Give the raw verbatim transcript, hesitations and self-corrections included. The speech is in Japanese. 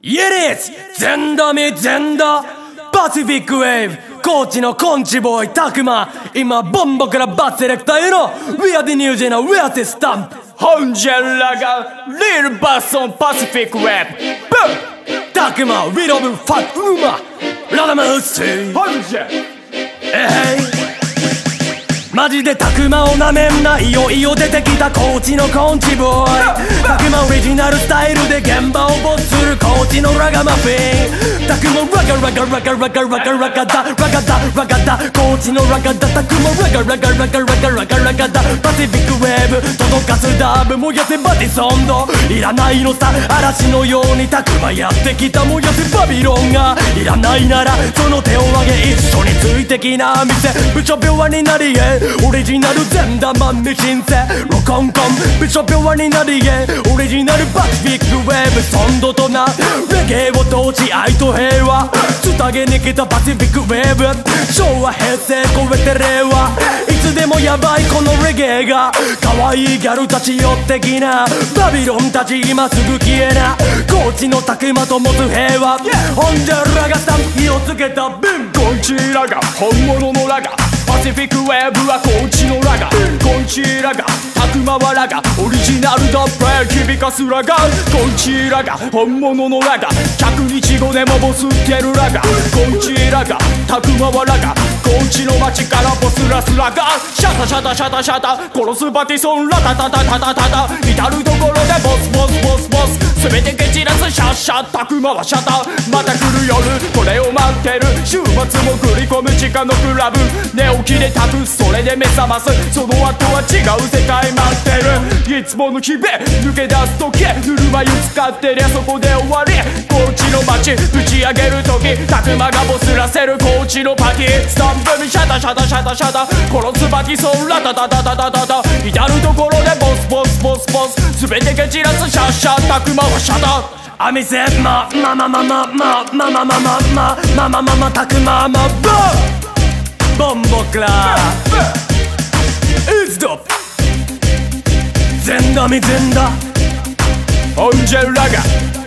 イエリス全ダミ全ダパシフィックウェーブコーチのコンチボーイタクマ今ボンボからバッセレクターへの We are the new gen We are the stamp ホンジェラがリルバスオンパシフィックウェーブブンタクマ We love fuck ウマラダムウッシーホンジェえいマジでタクマをなめんないよいよ出てきたコーチのコンチボーイタクマオリジナルスタイルで現場をボスするコーチのラガマフィンタクマラガラガラガラガラガラガダラガダラガダコーチのラガダタクマラガラガラガラガラガラガダパシフィックウェーブ届かすダーブ燃やせバディソンドいらないのさ嵐のようにタクマやってきた燃やせバビロンがいらないならその手を挙げ一緒についてきな店部長病になりえオリジナル全ダマンに申請ロコンコンビショピョワになりえオリジナルパシフィックウェーブソンドとなレゲエを統治愛と平和つたげに来たパシフィックウェーブ昭和平成超えて令和いつでもヤバいこのレゲエが可愛いギャルたち寄ってきなバビロンたち今すぐ消えなコーチのタクマと持つ平和ホンジャラがさん火をつけたビンコンチラが本物のラガパシフィックウェーブはコーチのラガコンチラガタクマはラガオリジナルだプレイ響かすラガコンチラガ本物のラガひゃくにちごでもボスってるラガコンチラガタクマはラガコーチの街からボスラスラガシャタシャタシャタシャタ殺すバティソンラタタタタタタタ至る所でボスボスボスボス全て蹴散らすシャッシャタクマはシャタまた来る夜これを待ってる週末も繰り込む地下のクラブ寝起きでタクそれで目覚ますその後は違う世界待ってるいつもの日々抜け出す時ぬるま湯使ってりゃそこで終わりコーチの街打ち上げる時タクマがボスらせるコーチのパティスタンプにシャタシャタシャタシャタ殺すバティソンラタタタタタタタ至る所でボスボスボスボス全て蹴散らすシャッシャタクマはシャタアミセマママママママママママママママタクママボンボクライズド全ダミ全ダホンジェラガ